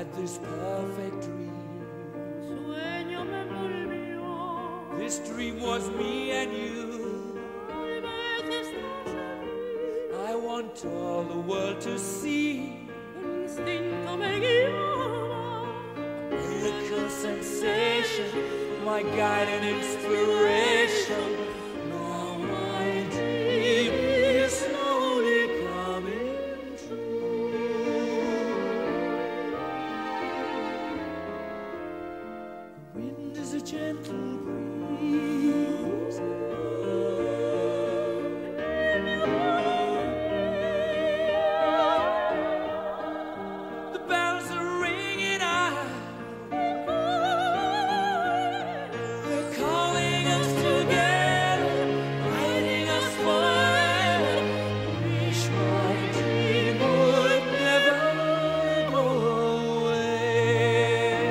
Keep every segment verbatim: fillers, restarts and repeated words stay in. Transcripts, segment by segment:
had this perfect dream. Sueño me envolvió. This dream was me and you. Tal vez estás aquí. I want all the world to see. El instinto me guiaba. Miracle sensation, my guide and inspiration. Now my dream is slowly coming true. The wind is a gentle breeze. The bells are ringing out. They're calling us together, guiding us forever. Wish my dream would never go away.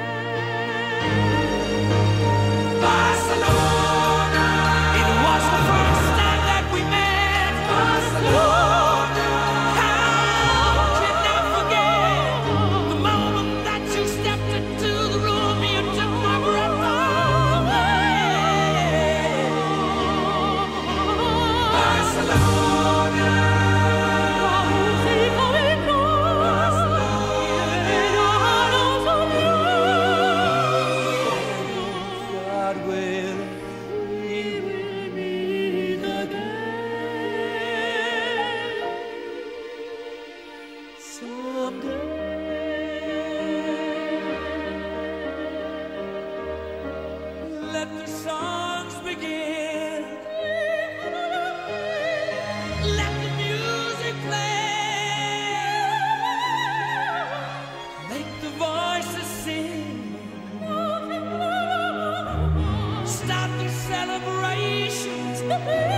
Barcelona. It was the first time that we met. Barcelona. How can I forget the moment that you stepped into the room? You took my breath away. Barcelona. Música del God will, we will meet again someday. Let the songs begin. Let the music play. Make the voices sing. Start the celebrations.